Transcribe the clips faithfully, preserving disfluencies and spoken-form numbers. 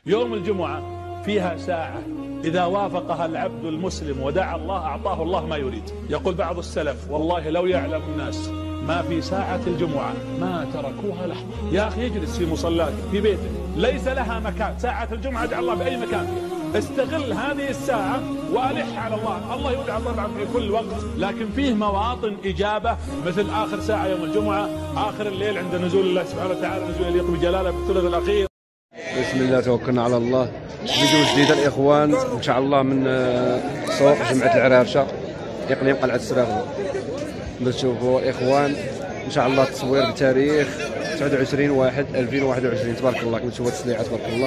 يوم الجمعة فيها ساعة إذا وافقها العبد المسلم ودعا الله أعطاه الله ما يريد. يقول بعض السلف: والله لو يعلم الناس ما في ساعة الجمعة ما تركوها لحظة. يا أخي اجلس في مصلاك في بيتك، ليس لها مكان. ساعة الجمعة ادعى الله بأي مكان فيها. استغل هذه الساعة وألح على الله. الله يدعى طبعا في كل وقت، لكن فيه مواطن إجابة مثل آخر ساعة يوم الجمعة، آخر الليل عند نزول الله سبحانه وتعالى، نزول يليق بجلاله في الثلث الأخير. بسم الله توكلنا على الله. فيديو جديد الاخوان ان شاء الله من سوق جمعة العرارشة اقليم قلعة السراغلة. بتشوفوا الاخوان ان شاء الله التصوير بتاريخ تسعة وعشرين واحد ألفين وواحد وعشرين. تبارك الله. كما تشوفوا التسليعة تبارك الله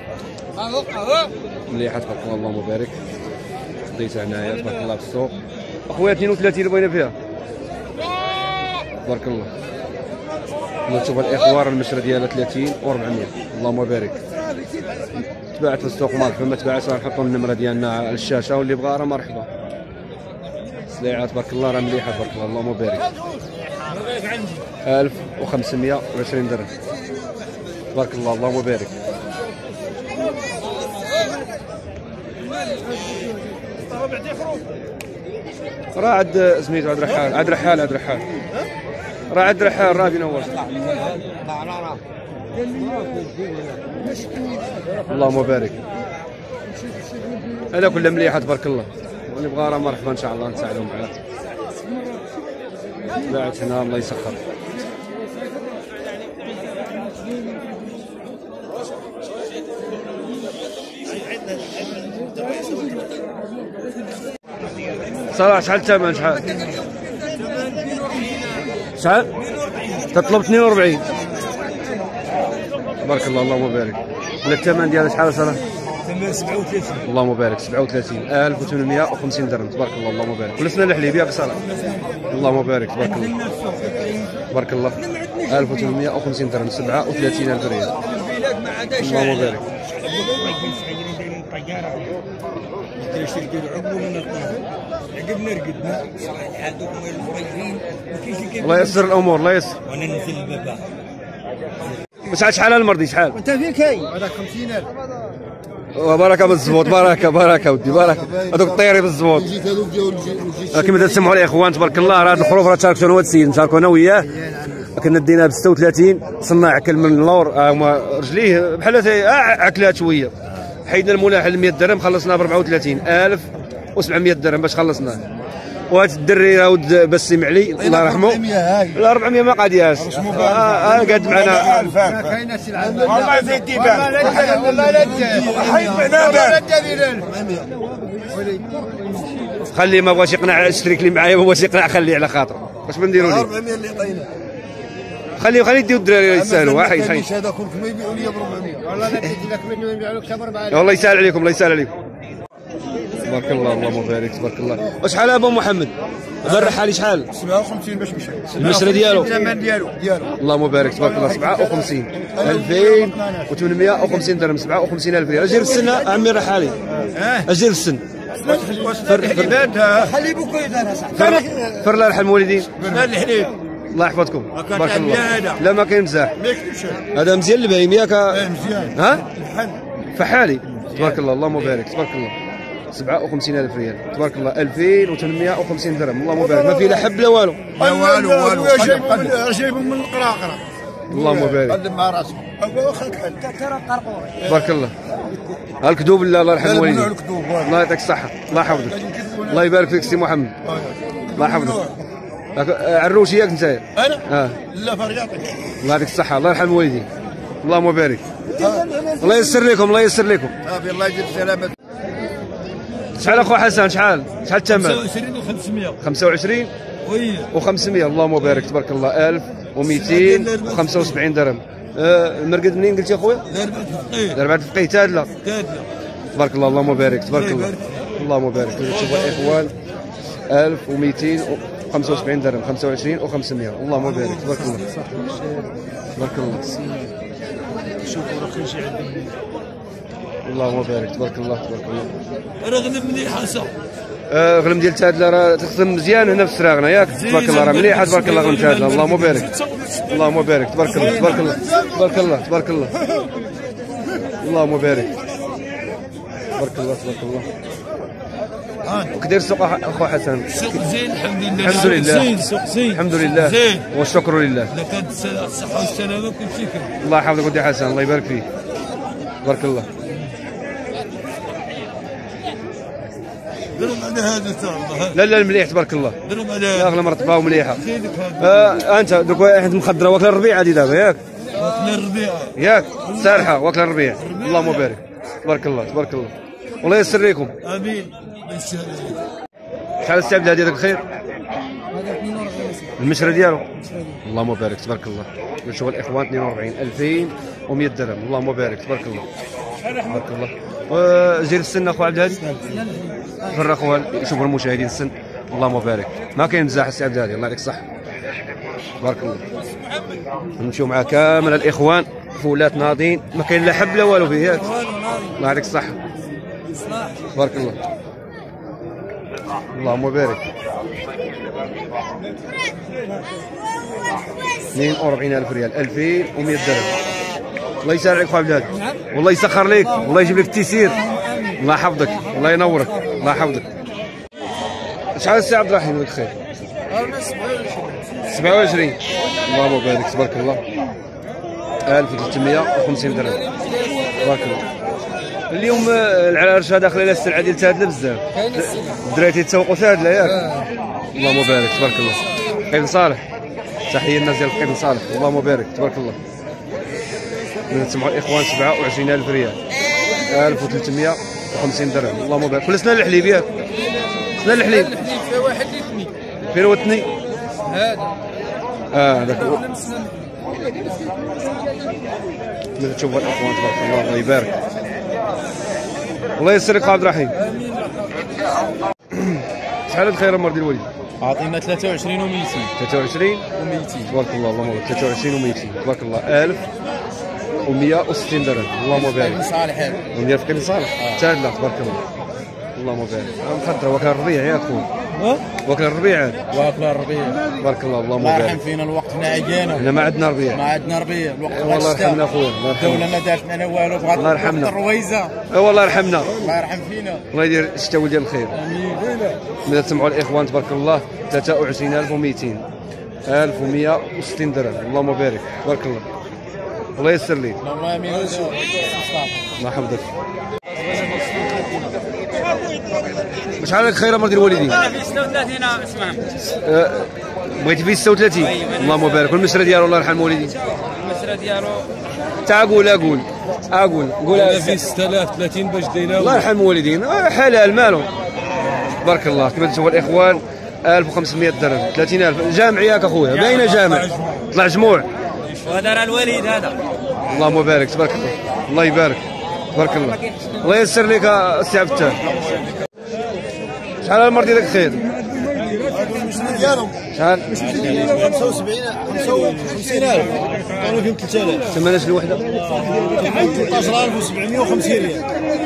مليحة تبارك الله. اللهم بارك. خديتها هنايا تبارك الله في السوق اخويا اثنين وثلاثين اللي بغينا فيها. تبارك الله. كما تشوفوا الاخوان المشرة ديالها ثلاثين وأربعمية. اللهم بارك. تباعت في السوق مرحبا، ما تباعتش راه نحطوا النمره ديالنا على الشاشه واللي بغى راه مرحبا. سليعه تبارك الله راه مليحه تبارك الله. اللهم بارك. ألف وخمسمية وعشرين درهم تبارك الله. اللهم بارك. راه عاد سميتو عاد رحال عاد رحال عاد رحال راه عاد رحال راه بينور. اللهم بارك. هذا كله مليحه تبارك الله. واللي بغى راه مرحبا ان شاء الله نساعدوا معاه. باعت هنا الله يسخر. صراحه شحال الثمن؟ شحال شحال تطلب؟ اثنين وأربعين تبارك الله. اللهم بارك. ولا الثمن ديالها شحال صراحه؟ ثمن سبعة وثلاثين. اللهم بارك. سبعة وثلاثين ألف وثمانمية وخمسين درهم تبارك الله. اللهم بارك. ولا سنه الحليب ياك صراحه. اللهم بارك تبارك الله. تبارك الله. ألف وثمانمية وخمسين درهم. سبعة وثلاثين ألف ريال. اللهم بارك. الله ييسر الامور. الله ييسر. وانا ننزل الباب. شحال شحال المرضي شحال؟ انت فين كاين؟ هذاك خمسين ألف. وبركه بالزبوط. بركه بركه ودي بركه. هذوك الطيري بالزبوط. كما تسمعوا الاخوان تبارك الله. راه هذا الخروف راه تشاركتوا انا وهذا السيد نشاركوا انا وياه. كنا ديناه ب ستة وثلاثين. صناع اكل من اللور هما رجليه بحال عكلات شويه. حيدنا الملاحل مية درهم خلصناه ب أربعة وثلاثين ألف وسبعمية درهم باش خلصناه. وهذا الدري راه ولد بسيم علي الله يرحمه. لا أربعمية ما قادياش. اه قاد معنا. ما كايناش العالم. والله زيد ديبان. والله لا حيد معنا. خليه ما بغاش يقنع الشريك اللي معايا ما بغاش يقنع خليه على خاطره. واش بنديروا ليه؟ أربعمية اللي عطينا. خليه خليه يديو الدراري يسالوا. حي حي. هذا كلكم ما يبيعوا لي ب أربعمية. والله لا تجي لك منه يبيعوا لك أربعمية. والله يسهل عليكم. الله يسهل عليكم. تبارك الله. اللهم بارك. تبارك الله. وشحال ابو محمد؟ هذا الرحالي شحال؟ سبعة وخمسين باش مشى. المشرة ديالو؟ الثمن ديالو ديالو. اللهم بارك. تبارك الله. سبعة وخمسين ألفين وثمانمية وخمسين درهم. سبعة وخمسين ألف ريال. اجير في السن عمي الرحالي. اجير في السن. خلي بوكو يدار فر فر الله يرحم الوالدين. الحليب. الله يحفظكم. تبارك الله. لا ما كاين مزاح. هذا مزيان البهيم ياك؟ مزيان. ها؟ فحالي. تبارك الله. اللهم بارك. تبارك الله. سبعة وخمسين ألف ريال. تبارك الله. ألفين وثمانمية وخمسين درهم. اللهم بارك. ما فيه لا حب لا والو. لا والو والو. جايبهم من القراقره. اللهم بارك. قدم مع راسك. واخاك حل. ترى قرقوري. تبارك الله. الكذوب الله الله يرحم الوالدين. الله يعطيك الصحة. الله يحفظك. الله يبارك فيك سي محمد. الله يحفظك. عروشي ياك نتايا؟ انا؟ اه لا فرياطك. الله يعطيك الصحة. الله يرحم الوالدين. اللهم بارك. الله ييسر لكم. الله ييسر لكم. صافي الله يجيب السلامة. شحال اخو حسن؟ شحال؟ شحال الثمن؟ خمسة وعشرين وخمسمية. خمسة وعشرين وخمسمية. اللهم بارك. تبارك الله. ألف ومئتين وخمسة وسبعين درهم. آه المرقد منين قلت يا خويا؟ دربعة الفقيه. تادله. تادله. تبارك الله. اللهم بارك. تبارك الله. اللهم بارك. شوفوا الاخوان ألف ومئتين وخمسة وسبعين درهم. خمسة وعشرين وخمسمية. اللهم بارك. تبارك الله. تبارك الله. شوفوا راه خرج عندهم. اللهم بارك. تبارك الله. تبارك الله. راه غنم مليحه صح. آه غنم ديال تادله راه تخدم مزيان هنا في السراغنه ياك؟ تبارك الله. راه مليحه تبارك الله غنم تادله. اللهم بارك. اللهم بارك. تبارك الله. تبارك الله. تبارك الله. تبارك الله. تبارك الله. اللهم بارك. تبارك الله تبارك الله. وكدير السوق اخو حسن؟ السوق زين الحمد لله. الحمد لله. زين السوق زين. الحمد لله. زين. والشكر لله. اذا كانت الصحه والسلامه كل شيء كان. الله يحفظك ودي حسن، الله يبارك فيك. تبارك الله. درهم على هذا تاع لا لا مليح تبارك الله. درهم على يا اغلى مرتبه ومليحه. زيدك آه انت دوك واحد مخضره واكله الربيع هذه دابا ياك؟ واكل الربيع. ياك سارحه واكله الربيع. اللهم بارك. تبارك الله تبارك الله. والله يسر لكم. امين. الله يسهل. شحال السي عبد الهادي هذاك الخير؟ المشرى ديالو؟ اللهم بارك تبارك الله. نشوف الاخوان اثنين وأربعين ألفين ومئة درهم. اللهم بارك تبارك الله تبارك الله. وزير السن اخو عبد الهادي فرق يشوفوا المشاهدين السن. اللهم بارك. ما كاين مزاح السي عبد الهادي، الله يعطيك الصحه. تبارك الله. نمشيو مع كامل الاخوان فولات ناضين، ما كاين لا حب لا والو فيه ياك؟ الله يعطيك الصحه. تبارك الله. اللهم بارك. اثنين وأربعين ألف ريال ألفين ومئة درهم. الله يسهل عليك خو عبد الهادي، والله يسخر ليك، والله يجيب لك التيسير. الله يحفظك، الله ينورك، الله يحفظك. شحال السي عبد الرحيم لك خير؟ سبعة وعشرين. اللهم بارك تبارك الله. ألف وثلاثمئة وخمسين درهم. تبارك الله. اليوم العرشه داخله الى السلعه ديال تادله بزاف. الدراري تيتسوقوا تادله ياك؟ اللهم بارك تبارك الله. قيد صالح، تحيه الناس ديال قيد صالح. اللهم بارك تبارك الله. نسمعوا الاخوان سبعة وعشرين ألف ريال ألف وثلاثمئة وخمسين درهم. اللهم بارك. كل سنه الحليب ياك؟ سنه الحليب فيها واحد الاثنين فين هو الاثنين؟ هذا اه هذاك هو. تشوفوا الاخوان تبارك الله، الله يبارك. الله يسر لك عبد الرحيم. شحال الخير المرضي الوليد؟ اعطينا ثلاثة وعشرين ومئتين. ثلاثة وعشرين ومئتين. تبارك الله. اللهم بارك. ثلاثة وعشرين ومئتين تبارك الله. ألف ومئة وستين درهم. اللهم بارك. صالح هذا ندير في كل صالح تادله تبارك الله. اللهم بارك. مخدره واكل الربيع يا اخويا. واكل الربيع هذا. واكل الربيع تبارك الله. اللهم الله بارك. يرحم فينا الوقت حنا عيانا. حنا ما عندنا ربيع. ما عندنا ربيع الوقت. والله يرحمنا اخويا. الله يرحمنا. الدولة ما دارت معنا والو. بغات الله يرحمنا. الرويزه. اي والله يرحمنا. الله يرحم فينا. الله يدير الشتاء ديال الخير. امين. ملي تسمعوا الاخوان تبارك الله. ثلاثة وعشرين ألف ومئتين ألف ومئة وستين درهم. اللهم بارك تبارك الله. الله يسر لي. اللهم امين. الله يحفظك. شحال لك خير مرضي الوالدين؟ انا في ستة وثلاثين اسمع. أه بغيتي في ستة وثلاثين. اللهم بارك. والمسره ديالو الله يرحم والديك. المسره ديالو تا قول اقول اقول قول انا في ستة آلاف ثلاثين باش دينا. الله يرحم والدين. أه حلال مالو. تبارك الله. كما تشوفوا الاخوان ألف وخمسمئة درهم ثلاثين ألف. جامع ياك اخويا باينه جامع. طلع جموع. وهذا راه الوليد هذا. اللهم بارك تبارك الله. الله يبارك تبارك الله. الله يسر لك السي عبد الفتاح. شحال المرضي لك خير؟ شحال؟ خمسة وسبعين خمسة وخمسين ألف. قالوا فيهم ثلاثة آلاف. ثمناش الوحده؟ ثلاثة عشر ألف وسبعمئة وخمسين ريال.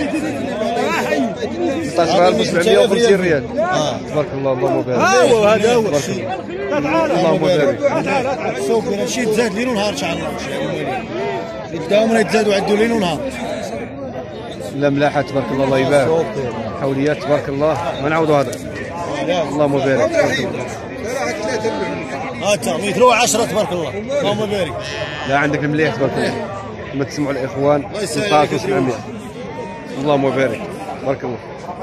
ثلاثة عشر ألف وسبعمئة وخمسين ريال. تبارك الله. اللهم بارك. ها هو هذا هو. اللهم بارك. السوق هنا شي تزاد ليل ونهار ان شاء الله. يداوم راه يتزادوا عندو ليل ونهار. لا ملاحه تبارك الله. الله يبارك. حوليات تبارك الله. ما نعوضوا هذا. اللهم بارك تبارك الله. ها تا متر وعشرة تبارك الله. اللهم بارك. لا عندك المليح تبارك الله. كما تسمعوا الاخوان ثلاثة وسبعمئة. اللهم بارك تبارك الله.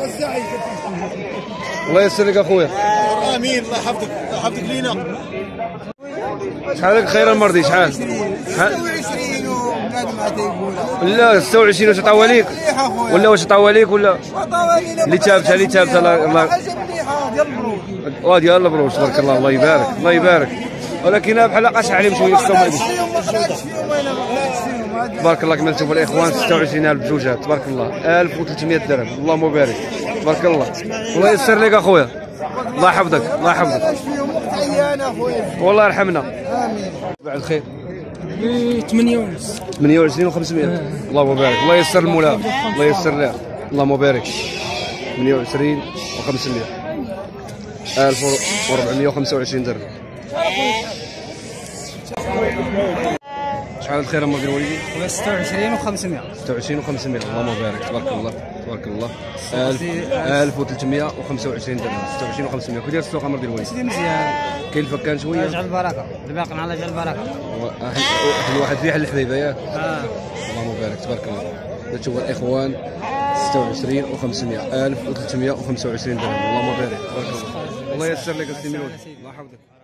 الله يسر لك اخويا. امين. الله يحفظك الله يحفظك لينا. شحال لك خير المرضي؟ شحال؟ شحال؟ لا ستة وعشرين. واش عطاوها ليك؟ ولا واش عطاوها ليك ولا؟ اللي تابتها اللي تابتها الله. اه ديال البروش تبارك الله. الله يبارك الله يبارك. ولكن بحال قاش عليهم شويه في السوق. تبارك الله. كما تشوفوا الاخوان ستة وعشرين ألف بجوجات تبارك الله. ألف وثلاثمئة درهم. اللهم بارك تبارك الله. الله يسر لك اخويا. الله يحفظك الله يحفظك. والله يرحمنا. امين. بعد الخير. ثمانية ونص. ثمانية وعشرين وخمسمئة. اللهم بارك. الله يسر المولى. الله يسر له. اللهم بارك. ثمانية وعشرين وخمسمئة ألف وأربعمئة وخمسة وعشرين درهم. شحال الخير امر ديال الوالدين؟ ستة وعشرين وخمسمائة. ستة وعشرين وخمسمائة. اللهم بارك، تبارك الله تبارك الله. ألف وثلاثمائة وخمسة وعشرين درهم. ستة وعشرين وخمسمائة. كي داير السوق امر ديال الوالدين؟ سيدي مزيان. كاين الفكان شويه؟ الله يجعل البركه، الباقي على يجعل البركه. واحد الواحد فيه حل الحبيبه ياك؟ اه اللهم بارك، تبارك الله. هذا هو الاخوان ستة وعشرين وخمسمائة. ألف وثلاثمائة وخمسة وعشرين درهم. اللهم بارك، تبارك الله. الله ييسر لك السي ميلود، الله يحفظك.